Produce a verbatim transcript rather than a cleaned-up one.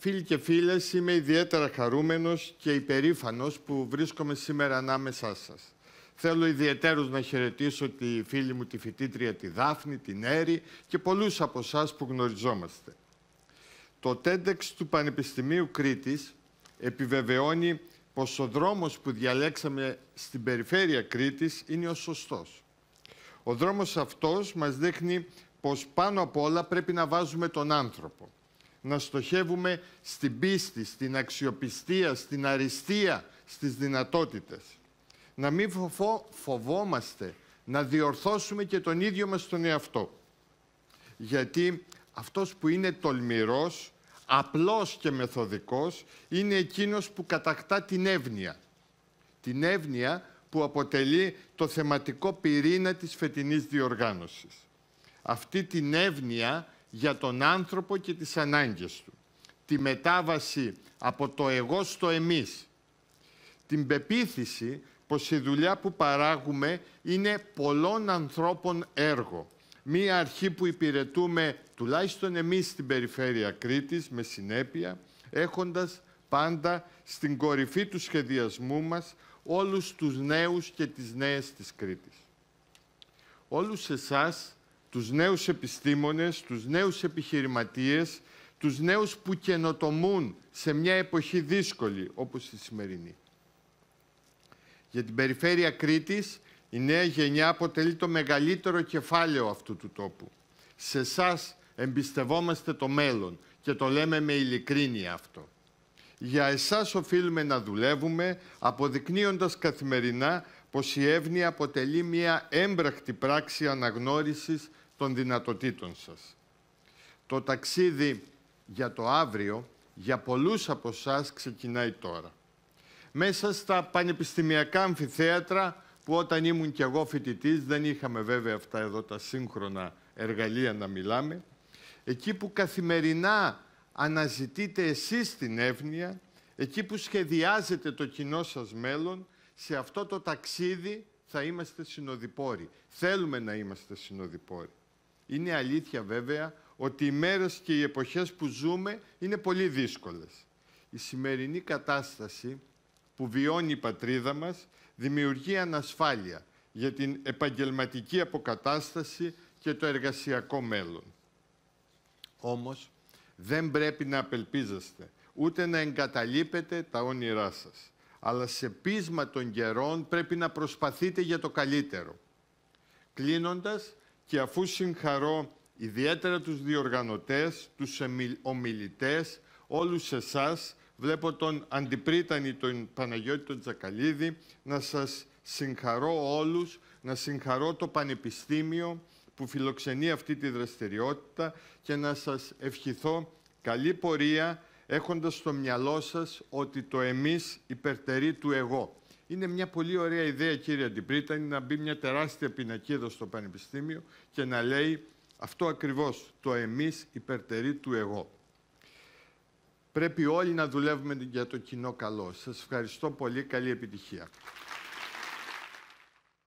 Φίλοι και φίλες, είμαι ιδιαίτερα χαρούμενος και υπερήφανος που βρίσκομαι σήμερα ανάμεσά σας. Θέλω ιδιαιτέρως να χαιρετήσω τη φίλη μου τη φοιτήτρια τη Δάφνη, την Έρη και πολλούς από εσάς που γνωριζόμαστε. Το τέντεξ του Πανεπιστημίου Κρήτης επιβεβαιώνει πως ο δρόμος που διαλέξαμε στην περιφέρεια Κρήτης είναι ο σωστός. Ο δρόμος αυτός μας δείχνει πως πάνω απ' όλα πρέπει να βάζουμε τον άνθρωπο. Να στοχεύουμε στην πίστη, στην αξιοπιστία, στην αριστεία, στις δυνατότητες. Να μην φοβό, φοβόμαστε να διορθώσουμε και τον ίδιο μας τον εαυτό. Γιατί αυτός που είναι τολμηρός, απλός και μεθοδικός, είναι εκείνος που κατακτά την εύνοια. Την εύνοια που αποτελεί το θεματικό πυρήνα της φετινής διοργάνωσης. Αυτή την εύνοια για τον άνθρωπο και τις ανάγκες του. Τη μετάβαση από το εγώ στο εμείς. Την πεποίθηση πως η δουλειά που παράγουμε είναι πολλών ανθρώπων έργο. Μία αρχή που υπηρετούμε, τουλάχιστον εμείς στην περιφέρεια Κρήτης, με συνέπεια, έχοντας πάντα στην κορυφή του σχεδιασμού μας όλους τους νέους και τις νέες της Κρήτης. Όλους εσάς, τους νέους επιστήμονες, τους νέους επιχειρηματίες, τους νέους που καινοτομούν σε μια εποχή δύσκολη όπως η σημερινή. Για την περιφέρεια Κρήτης, η νέα γενιά αποτελεί το μεγαλύτερο κεφάλαιο αυτού του τόπου. Σε εσάς εμπιστευόμαστε το μέλλον και το λέμε με ειλικρίνεια αυτό. Για εσάς οφείλουμε να δουλεύουμε, αποδεικνύοντας καθημερινά πως η εύνοια αποτελεί μια έμπρακτη πράξη αναγνώρισης των δυνατοτήτων σας. Το ταξίδι για το αύριο, για πολλούς από εσάς, ξεκινάει τώρα. Μέσα στα πανεπιστημιακά αμφιθέατρα, που όταν ήμουν κι εγώ φοιτητής, δεν είχαμε βέβαια αυτά εδώ τα σύγχρονα εργαλεία να μιλάμε, εκεί που καθημερινά αναζητείτε εσείς την εύνοια, εκεί που σχεδιάζετε το κοινό σας μέλλον, σε αυτό το ταξίδι θα είμαστε συνοδοιπόροι. Θέλουμε να είμαστε συνοδοιπόροι. Είναι αλήθεια βέβαια ότι οι μέρες και οι εποχές που ζούμε είναι πολύ δύσκολες. Η σημερινή κατάσταση που βιώνει η πατρίδα μας δημιουργεί ανασφάλεια για την επαγγελματική αποκατάσταση και το εργασιακό μέλλον. Όμως, δεν πρέπει να απελπίζεστε, ούτε να εγκαταλείπετε τα όνειρά σας. Αλλά σε πείσμα των καιρών πρέπει να προσπαθείτε για το καλύτερο. Κλείνοντας, και αφού συγχαρώ ιδιαίτερα τους διοργανωτές, τους ομιλητές, όλους εσάς, βλέπω τον Αντιπρίτανη, τον Παναγιώτη τον Τζακαλίδη, να σας συγχαρώ όλους, να συγχαρώ το Πανεπιστήμιο που φιλοξενεί αυτή τη δραστηριότητα και να σας ευχηθώ καλή πορεία, έχοντας στο μυαλό σας ότι το εμείς υπερτερεί του εγώ. Είναι μια πολύ ωραία ιδέα, κύριε Αντιπρίτανη, να μπει μια τεράστια πινακίδα στο Πανεπιστήμιο και να λέει αυτό ακριβώς, το εμείς υπερτερεί του εγώ. Πρέπει όλοι να δουλεύουμε για το κοινό καλό. Σας ευχαριστώ πολύ. Καλή επιτυχία.